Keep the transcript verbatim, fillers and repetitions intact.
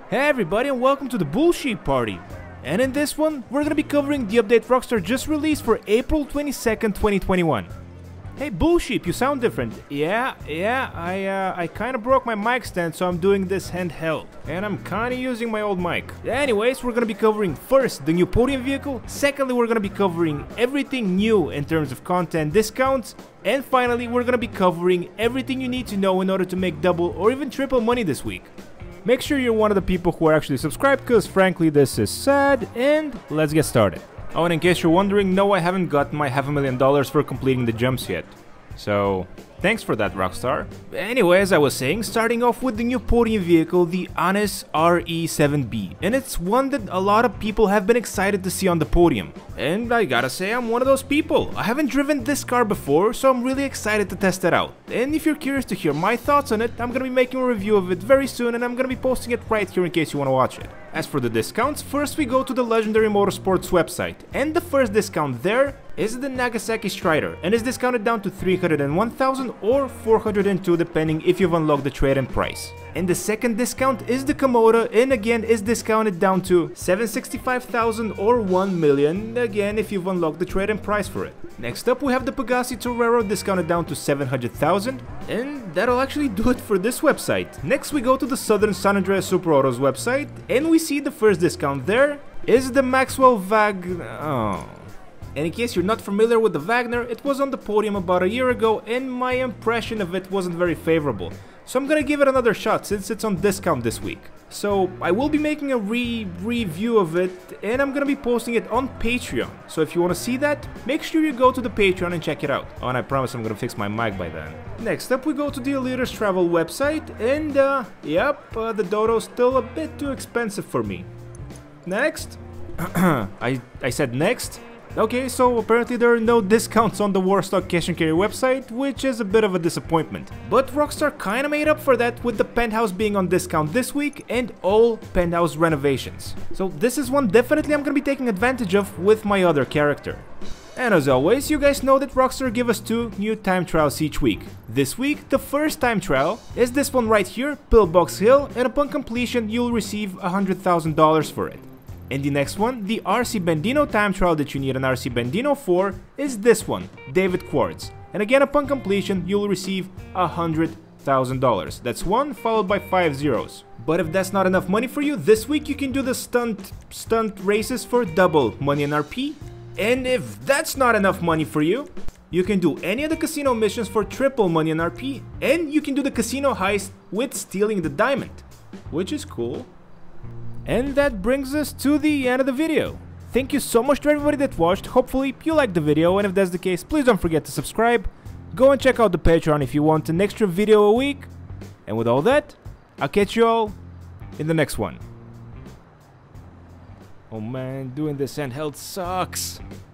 Hey everybody, and welcome to the Bullshit Party. And in this one, we're gonna be covering the update Rockstar just released for April twenty-second, twenty twenty-one. Hey Bullshit, you sound different. Yeah, yeah, I uh, I kinda broke my mic stand, so I'm doing this handheld. And I'm kinda using my old mic. Anyways, we're gonna be covering first the new podium vehicle, secondly we're gonna be covering everything new in terms of content discounts, and finally we're gonna be covering everything you need to know in order to make double or even triple money this week. Make sure you're one of the people who are actually subscribed, because frankly this is sad, and let's get started. Oh, and in case you're wondering, no, I haven't gotten my half a million dollars for completing the jumps yet. So, thanks for that, Rockstar. Anyway, as I was saying, starting off with the new podium vehicle, the Honus R E seven B. And it's one that a lot of people have been excited to see on the podium. And I gotta say, I'm one of those people. I haven't driven this car before, so I'm really excited to test it out. And if you're curious to hear my thoughts on it, I'm gonna be making a review of it very soon, and I'm gonna be posting it right here in case you wanna watch it. As for the discounts, first we go to the Legendary Motorsports website, and the first discount there is the Nagasaki Strider, and is discounted down to three hundred one thousand or four hundred two depending if you've unlocked the trade-in price. And the second discount is the Komoda, and again is discounted down to seven hundred sixty-five thousand or one million, again if you've unlocked the trade-in price for it. Next up we have the Pegassi Torero, discounted down to seven hundred thousand, and that'll actually do it for this website. Next we go to the Southern San Andreas Super Autos website, and we see the first discount there is the Maxwell Vag... oh... And in case you're not familiar with the Wagner, it was on the podium about a year ago, and my impression of it wasn't very favorable. So I'm gonna give it another shot since it's on discount this week. So I will be making a re-review of it, and I'm gonna be posting it on Patreon. So if you wanna see that, make sure you go to the Patreon and check it out. Oh, and I promise I'm gonna fix my mic by then. Next up we go to the Eliters Travel website, and uh, yep, uh, the Dodo's still a bit too expensive for me. Next. I, I said next. Okay, so apparently there are no discounts on the Warstock Cash and Carry website, which is a bit of a disappointment. But Rockstar kinda made up for that with the Penthouse being on discount this week and all Penthouse renovations. So this is one definitely I'm gonna be taking advantage of with my other character. And as always, you guys know that Rockstar give us two new time trials each week. This week, the first time trial is this one right here, Pillbox Hill, and upon completion you'll receive one hundred thousand dollars for it. And the next one, the R C Bandino time trial that you need an R C Bandino for, is this one, David Quartz. And again, upon completion, you'll receive one hundred thousand dollars. That's one followed by five zeros. But if that's not enough money for you, this week you can do the stunt stunt races for double money and R P. And if that's not enough money for you, you can do any of the casino missions for triple money and R P. And you can do the casino heist with stealing the diamond, which is cool. And that brings us to the end of the video. Thank you so much to everybody that watched. Hopefully you liked the video, and if that's the case, please don't forget to subscribe. Go and check out the Patreon if you want an extra video a week. And with all that, I'll catch you all in the next one. Oh man, doing this handheld sucks.